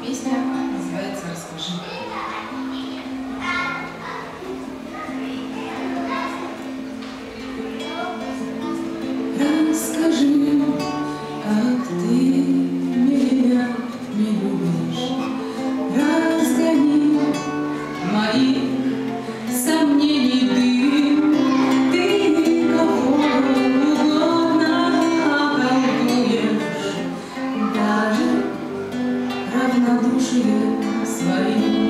Песня называется «Расскажи». Расскажи, как ты меня не любишь, разгони моих сомнений ты кого угодно околдуешь, даже равнодушие своим.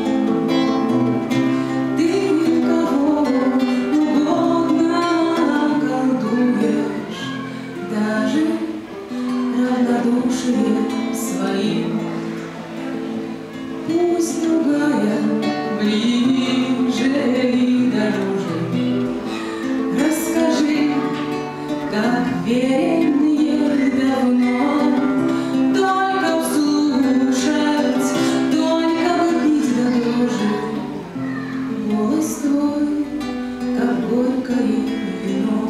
Ты кого угодно околдуешь, даже равнодушием своим. Пусть другая ближе и дороже. Расскажи, как верен давно, только вслушать, только выпить до дрожи. Голос твой, как горькое вино.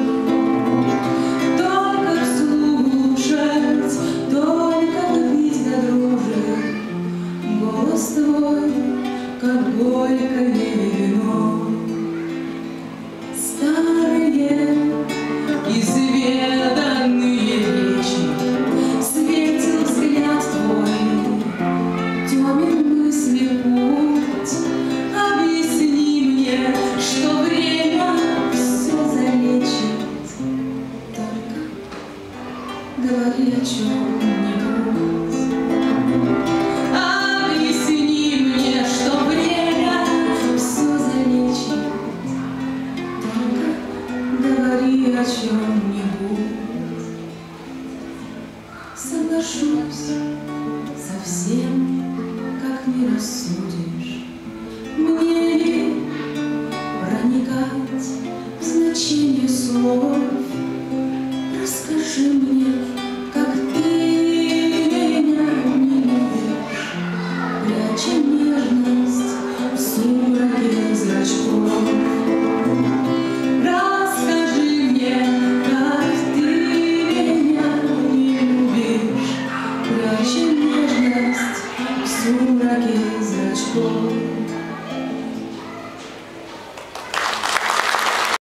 Голос твой, как горькое вино. Старые изведанные речи, светил взгляд твой, темен мысли путь. Объясни мне, что время все залечит. Только говори, о чем-нибудь. Говори о чем-нибудь. Соглашусь совсем, как не рассудишь. Мне ли проникать в значение слов? Расскажи мне, как ты меня не любишь, пряча нежность в сумраке зрачков. Нежность в сумраке зрачков.